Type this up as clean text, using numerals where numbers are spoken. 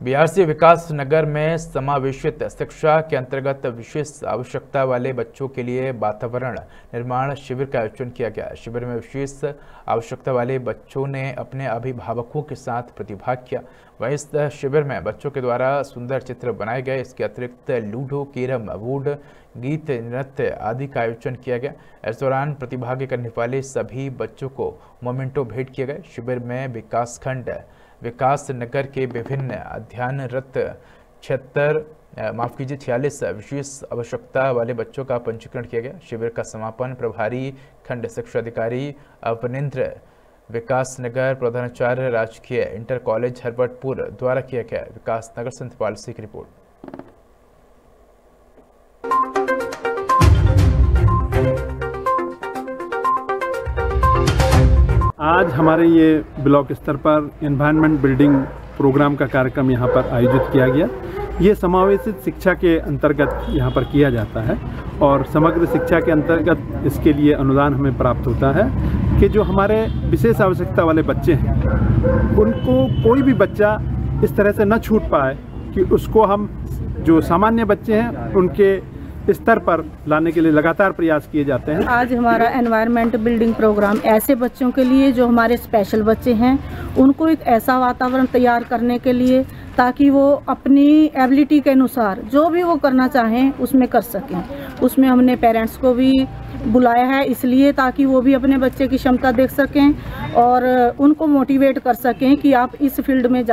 BRC विकास नगर में समावेशित शिक्षा के अंतर्गत विशेष आवश्यकता वाले बच्चों के लिए वातावरण निर्माण शिविर का आयोजन किया गया। शिविर में विशेष आवश्यकता वाले बच्चों ने अपने अभिभावकों के साथ प्रतिभाग किया। वहीं इस शिविर में बच्चों के द्वारा सुंदर चित्र बनाए गए। इसके अतिरिक्त लूडो, कैरम बोर्ड, गीत, नृत्य आदि का आयोजन किया गया। इस दौरान प्रतिभागी करने वाले सभी बच्चों को मोमेंटो भेंट किए गए। शिविर में विकास नगर के विभिन्न अध्ययनरत 46 विशेष आवश्यकता वाले बच्चों का पंजीकरण किया गया। शिविर का समापन प्रभारी खंड शिक्षा अधिकारी अपनेंद्र, विकास नगर प्रधानाचार्य राजकीय इंटर कॉलेज हरबटपुर द्वारा किया गया। विकास नगर से इंद्रपाल सिंह की रिपोर्ट। आज हमारे ये ब्लॉक स्तर पर एनवायरनमेंट बिल्डिंग प्रोग्राम का कार्यक्रम यहाँ पर आयोजित किया गया। ये समावेशित शिक्षा के अंतर्गत यहाँ पर किया जाता है और समग्र शिक्षा के अंतर्गत इसके लिए अनुदान हमें प्राप्त होता है कि जो हमारे विशेष आवश्यकता वाले बच्चे हैं उनको कोई भी बच्चा इस तरह से न छूट पाए कि उसको हम जो सामान्य बच्चे हैं उनके स्तर पर लाने के लिए लगातार प्रयास किए जाते हैं। आज हमारा एनवायरनमेंट बिल्डिंग प्रोग्राम ऐसे बच्चों के लिए जो हमारे स्पेशल बच्चे हैं उनको एक ऐसा वातावरण तैयार करने के लिए ताकि वो अपनी एबिलिटी के अनुसार जो भी वो करना चाहें उसमें कर सकें। उसमें हमने पेरेंट्स को भी बुलाया है इसलिए ताकि वो भी अपने बच्चे की क्षमता देख सकें और उनको मोटिवेट कर सकें कि आप इस फील्ड में